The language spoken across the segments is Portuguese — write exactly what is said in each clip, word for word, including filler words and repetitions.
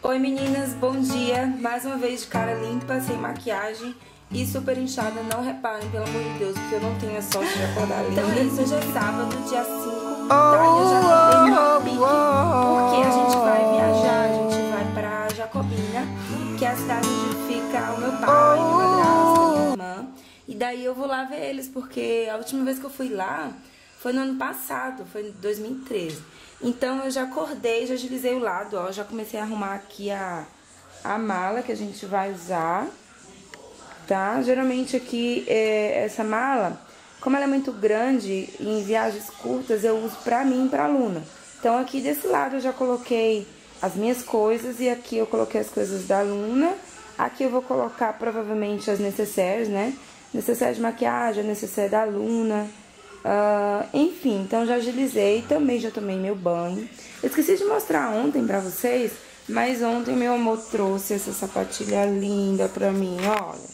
Oi meninas, bom dia! Mais uma vez de cara limpa, sem maquiagem e super inchada. Não reparem, pelo amor de Deus, porque eu não tenho a sorte de acordar linda. Então é isso, hoje é sábado, dia cinco, tá? E eu já acordei no pique, porque a gente vai viajar, a gente vai pra Jacobina, que é a cidade onde fica o meu pai, minha madrasta, minha irmã. E daí eu vou lá ver eles, porque a última vez que eu fui lá foi no ano passado, foi em dois mil e treze. Então eu já acordei, já agilizei o lado, ó, já comecei a arrumar aqui a, a mala que a gente vai usar, tá? Geralmente aqui, é, essa mala, como ela é muito grande, em viagens curtas, eu uso pra mim e pra Luna. Então aqui desse lado eu já coloquei as minhas coisas e aqui eu coloquei as coisas da Luna. Aqui eu vou colocar provavelmente as necessaires, né? Necessaire de maquiagem, a necessaire da Luna. Uh, enfim, então já agilizei, também já tomei meu banho. Eu esqueci de mostrar ontem pra vocês, mas ontem meu amor trouxe essa sapatilha linda pra mim, olha.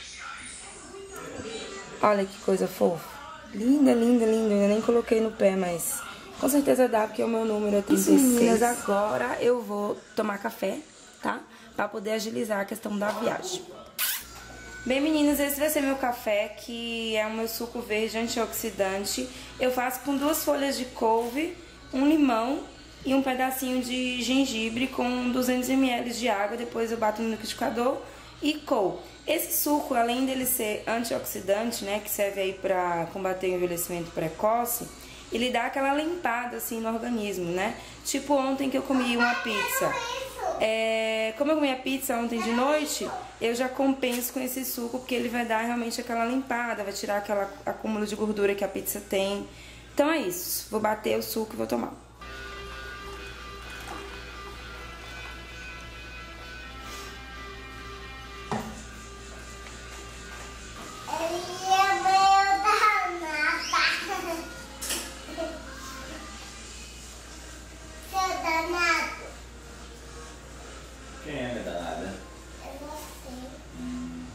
Olha que coisa fofa. Linda, linda, linda, eu nem coloquei no pé, mas com certeza dá, porque o meu número é trinta e seis. Isso, meninas, agora eu vou tomar café, tá? Pra poder agilizar a questão da viagem. Bem, meninas, esse vai ser meu café, que é o meu suco verde antioxidante. Eu faço com duas folhas de couve, um limão e um pedacinho de gengibre com duzentos mililitros de água. Depois eu bato no liquidificador e coo. Esse suco, além dele ser antioxidante, né, que serve aí pra combater o envelhecimento precoce, ele dá aquela limpada assim no organismo, né? Tipo ontem que eu comi uma pizza. É, como eu comi a pizza ontem de noite, eu já compenso com esse suco, porque ele vai dar realmente aquela limpada, vai tirar aquela acúmulo de gordura que a pizza tem. Então é isso, vou bater o suco e vou tomar. Quem é minha danada? É você. Hum.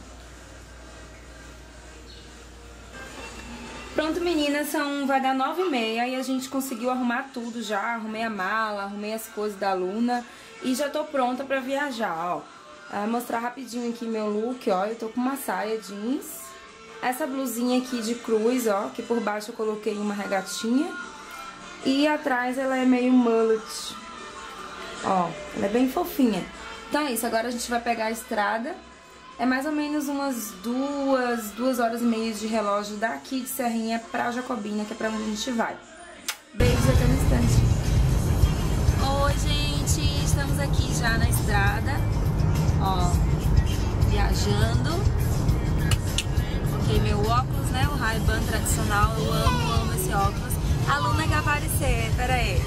Pronto, meninas, são, vai dar nove e meia e a gente conseguiu arrumar tudo já. Arrumei a mala, arrumei as coisas da Luna e já tô pronta pra viajar, ó. Vou mostrar rapidinho aqui meu look, ó. Eu tô com uma saia jeans, essa blusinha aqui de cruz, ó, que por baixo eu coloquei uma regatinha e atrás ela é meio mullet, ó, ela é bem fofinha. Então é isso, agora a gente vai pegar a estrada. É mais ou menos umas duas, duas horas e meia de relógio daqui de Serrinha pra Jacobina, que é pra onde a gente vai. Beijos, até no instante. Oi, gente, estamos aqui já na estrada, ó, viajando. Coloquei meu óculos, né, o Ray-Ban tradicional, eu amo, amo esse óculos. A Luna quer aparecer, pera aí.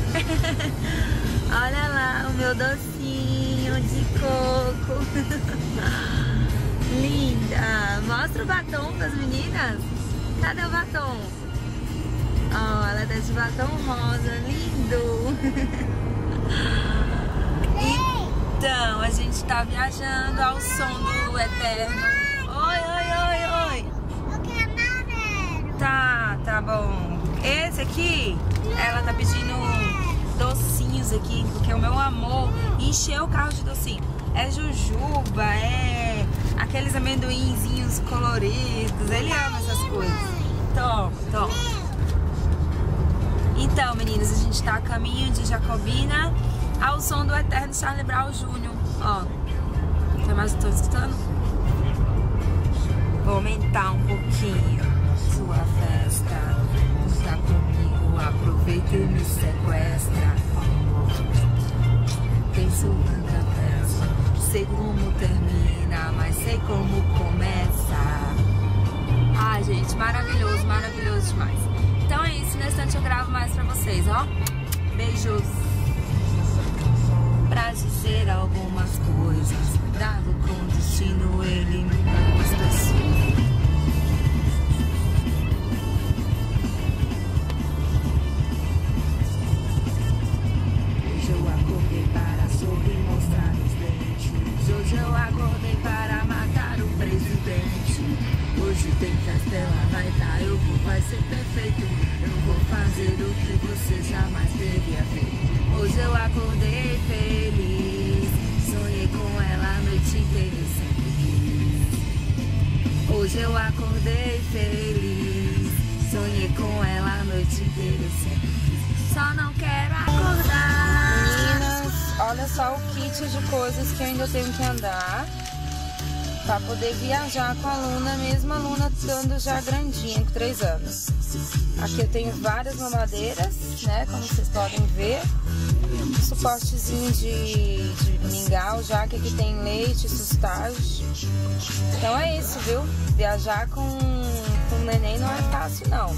Olha lá o meu docinho de coco. Linda. Mostra o batom pras meninas. Cadê o batom? Ó, oh, ela tá de batom rosa. Lindo. Então, a gente tá viajando ao som do Eterno. Oi, oi, oi, oi. Eu quero amarelo. Tá, tá bom. Esse aqui, ela tá pedindo docinhos aqui, porque o meu amor encheu o carro de docinho. É jujuba, é aqueles amendoinzinhos coloridos, ele ama essas coisas. Toma, toma. Então, meninas, a gente tá a caminho de Jacobina ao som do Eterno Charlie Brown Júnior Ó, tem mais, tô escutando? Vou aumentar um pouquinho. Sua festa está comigo, aproveita e me sequestra. Tem sua festa, sei como termina, mas sei como começa. Ai, gente, maravilhoso, maravilhoso demais. Então é isso, nesse instante eu gravo mais pra vocês, ó. Beijos. Pra dizer algumas coisas, cuidado com o destino, ele me dá as pessoas. Hoje eu acordei para matar o presidente. Hoje tem festa, ela vai dar, eu vou, vai ser perfeito. Eu vou fazer o que você jamais teria feito. Hoje eu acordei feliz. Hoje eu acordei feliz, sonhei com ela a noite inteira. Só não quero acordar. Meninas, olha só o kit de coisas que eu ainda tenho que andar para poder viajar com a Luna, mesmo a Luna estando já grandinha, com três anos. Aqui eu tenho várias mamadeiras, né, como vocês podem ver. Um suportezinho de, de mingau, já que aqui tem leite, sustagem. Então é isso, viu? Viajar com, com o neném não é fácil, não.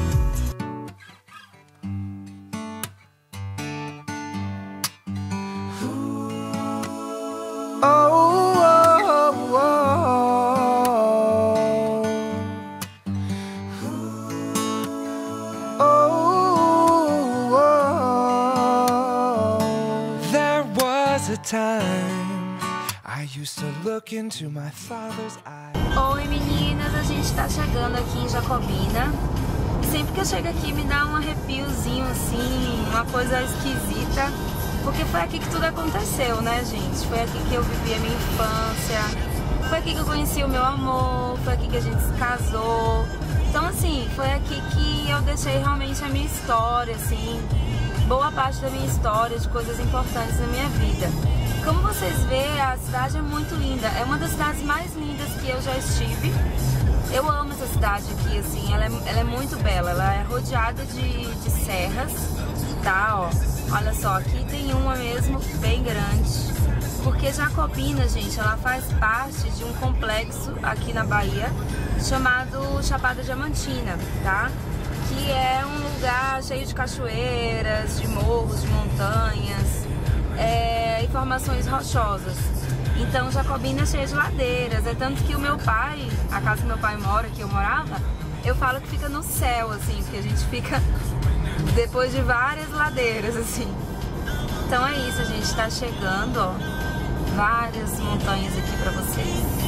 Oi meninas, a gente tá chegando aqui em Jacobina. E sempre que eu chego aqui me dá um arrepiozinho assim, uma coisa esquisita. Porque foi aqui que tudo aconteceu, né gente? Foi aqui que eu vivi a minha infância. Foi aqui que eu conheci o meu amor. Foi aqui que a gente se casou. Então assim, foi aqui que eu deixei realmente a minha história, assim. Boa parte da minha história, de coisas importantes na minha vida. Como vocês veem, a cidade é muito linda. É uma das cidades mais lindas que eu já estive. Eu amo essa cidade aqui, assim. Ela é, ela é muito bela. Ela é rodeada de, de serras, tá? Ó, olha só, aqui tem uma mesmo bem grande. Porque Jacobina, gente, ela faz parte de um complexo aqui na Bahia chamado Chapada Diamantina, tá? Que é um lugar cheio de cachoeiras, de morros, de montanhas. É, e formações rochosas. Então Jacobina é cheia de ladeiras. É tanto que o meu pai, a casa que meu pai mora, que eu morava, eu falo que fica no céu, assim, porque a gente fica depois de várias ladeiras, assim. Então é isso, a gente tá chegando, ó, várias montanhas aqui pra vocês.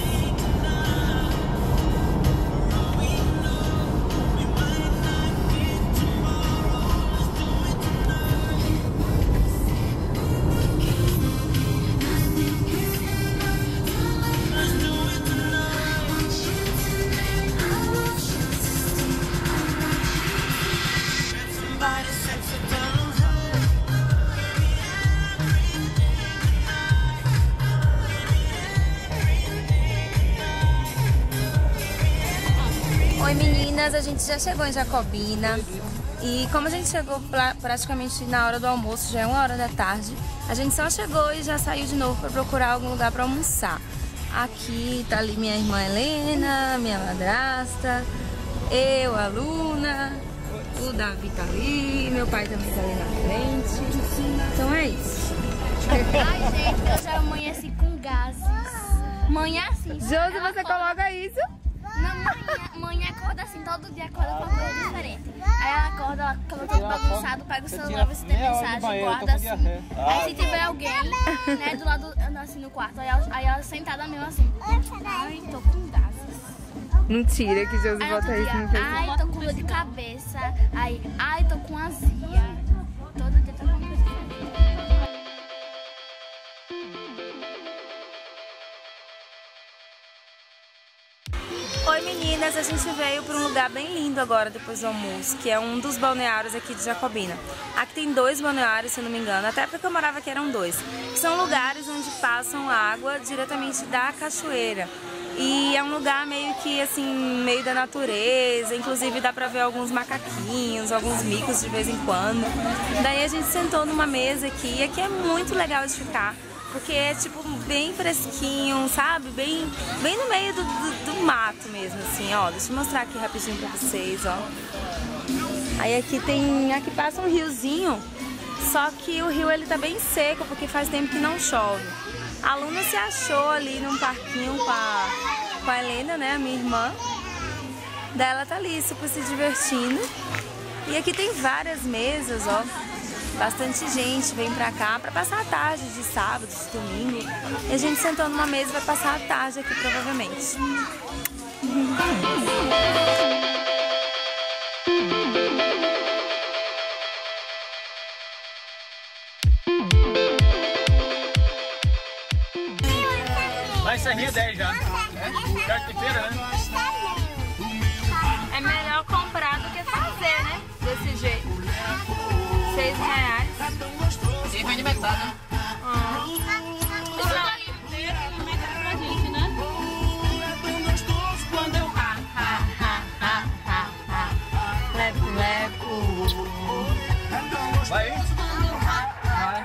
Oi meninas, a gente já chegou em Jacobina e como a gente chegou pra, praticamente na hora do almoço, já é uma hora da tarde, a gente só chegou e já saiu de novo para procurar algum lugar para almoçar. Aqui tá ali minha irmã Helena, minha madrasta, eu, a Luna, o Davi tá ali, meu pai também tá ali na frente. Então é isso. Ai gente, eu já amanheci com gases. Mãe assim. Josi, você coloca isso? Não, mãe, mãe acorda assim, todo dia acorda com uma coisa diferente. Aí ela acorda, ela fica todo bagunçado, pega o celular, vê se tem mensagem, guarda assim. Aí se tiver alguém, né, do lado, assim, no quarto, aí ela, aí ela sentada mesmo assim. Ai, tô com gases. Mentira que Josi bota isso no Facebook. Ai, tô com dor de cabeça. Aí, ai, tô com azia. Todo dia tô com coisa diferente. Oi meninas, a gente veio para um lugar bem lindo agora depois do almoço, que é um dos balneários aqui de Jacobina. Aqui tem dois balneários, se eu não me engano, até porque eu morava aqui eram dois. São lugares onde passam água diretamente da cachoeira. E é um lugar meio que assim, meio da natureza, inclusive dá pra ver alguns macaquinhos, alguns micos de vez em quando. Daí a gente sentou numa mesa aqui e aqui é muito legal de ficar. Porque é tipo bem fresquinho, sabe? Bem, bem no meio do, do, do mato mesmo, assim, ó. Deixa eu mostrar aqui rapidinho pra vocês, ó. Aí aqui tem, aqui passa um riozinho, só que o rio ele tá bem seco porque faz tempo que não chove. A Luna se achou ali num parquinho com a, com a Helena, né, a minha irmã. Daí ela tá ali super se divertindo. E aqui tem várias mesas, ó. Bastante gente vem pra cá pra passar a tarde de sábado, de domingo. E a gente sentou numa mesa e vai passar a tarde aqui, provavelmente. Vai ser Rio dez já. É? acho. Carne de feira, né? É melhor comprar do que fazer, né? Desse jeito. Seis reais. E vem de metade, né? Ah. Isso aí inteiro não mete pra gente, né? Quando eu ha, ha, ha, ha, ha, ha. Leco, leco. Vai aí. Vai.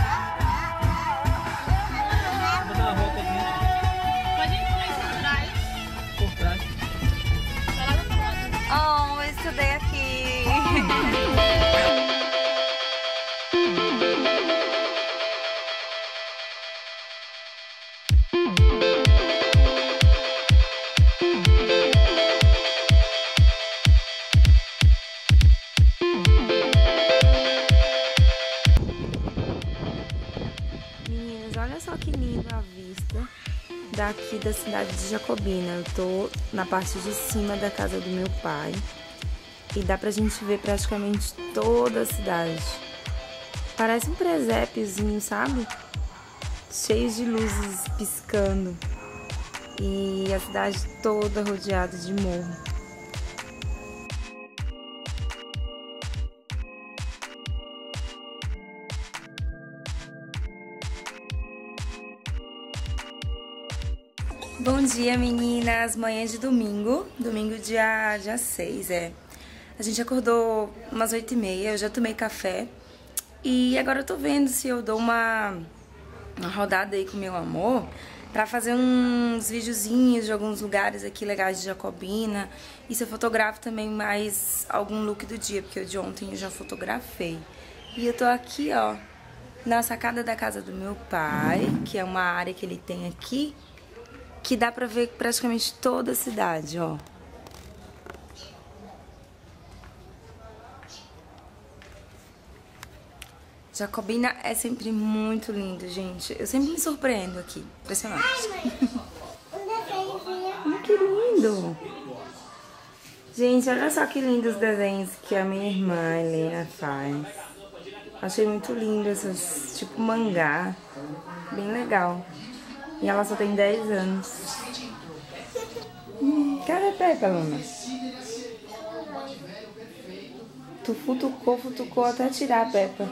Vou dar uma volta aqui. Pode ir por trás. Por trás. Vai lá do outro lado. Oh, eu estudei aqui. Meninas, olha só que lindo a vista daqui da cidade de Jacobina. Eu tô na parte de cima da casa do meu pai e dá pra gente ver praticamente toda a cidade. Parece um presépiozinho, sabe? Cheio de luzes piscando e a cidade toda rodeada de morro. Bom dia, meninas! Manhã de domingo, domingo dia, dia seis, é. A gente acordou umas oito e meia, eu já tomei café e agora eu tô vendo se eu dou uma, uma rodada aí com meu amor pra fazer uns videozinhos de alguns lugares aqui legais de Jacobina e se eu fotografo também mais algum look do dia, porque o de ontem eu já fotografei. E eu tô aqui, ó, na sacada da casa do meu pai, que é uma área que ele tem aqui, que dá pra ver praticamente toda a cidade, ó. Jacobina é sempre muito lindo, gente. Eu sempre me surpreendo aqui. Impressionante. Ai, que lindo! Gente, olha só que lindos os desenhos que a minha irmã Helena faz. Achei muito lindo esses, tipo mangá. Bem legal. E ela só tem dez anos. Hum, cadê a Peppa, Luna? Tu futucou, futucou até tirar a Peppa.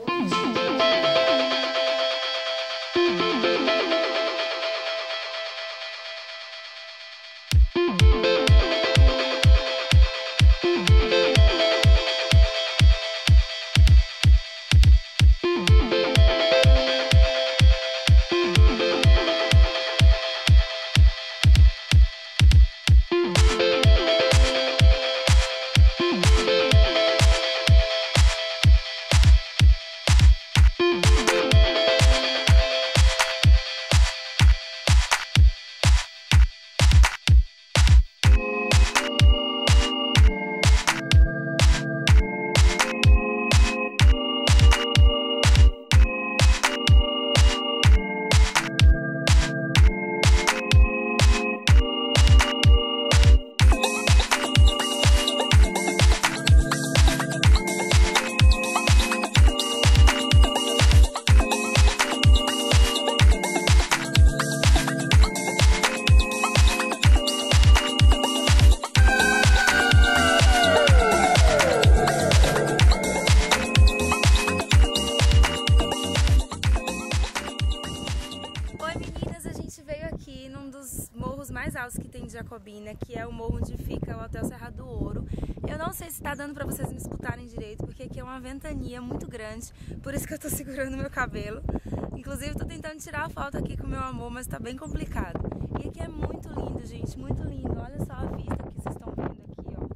mais altos que tem de Jacobina, que é o morro onde fica o Hotel Serra do Ouro. Eu não sei se tá dando pra vocês me escutarem direito, porque aqui é uma ventania muito grande, por isso que eu tô segurando meu cabelo. Inclusive tô tentando tirar a foto aqui com meu amor, mas tá bem complicado. E aqui é muito lindo, gente, muito lindo. Olha só a vista que vocês estão vendo aqui, ó.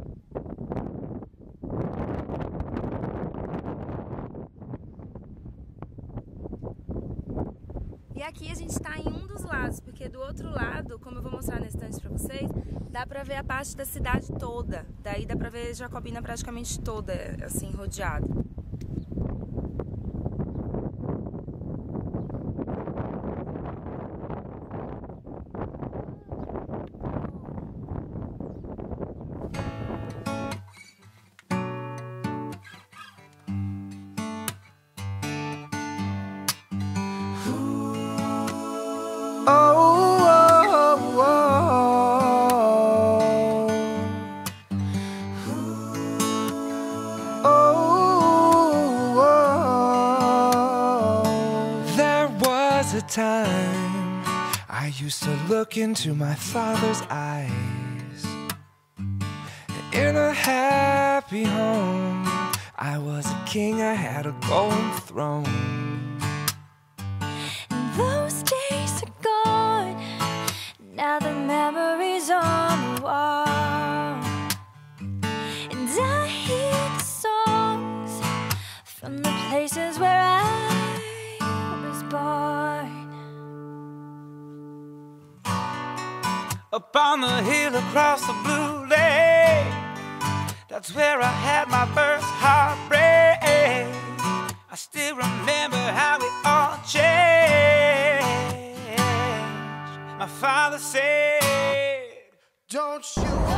E aqui a gente tá em um dos lados, porque do outro lado, como eu vou mostrar na estante pra vocês, dá pra ver a parte da cidade toda. Daí dá pra ver Jacobina praticamente toda, assim, rodeada. Oh, oh, a time I used to look into my father's eyes. In a happy home, I was a king, I had a golden throne. And those days are gone, now the memories on the wall. And I hear the songs from the places where I was born. Up on the hill across the blue lake, that's where I had my first heartbreak. I still remember how we all changed. My father said, don't you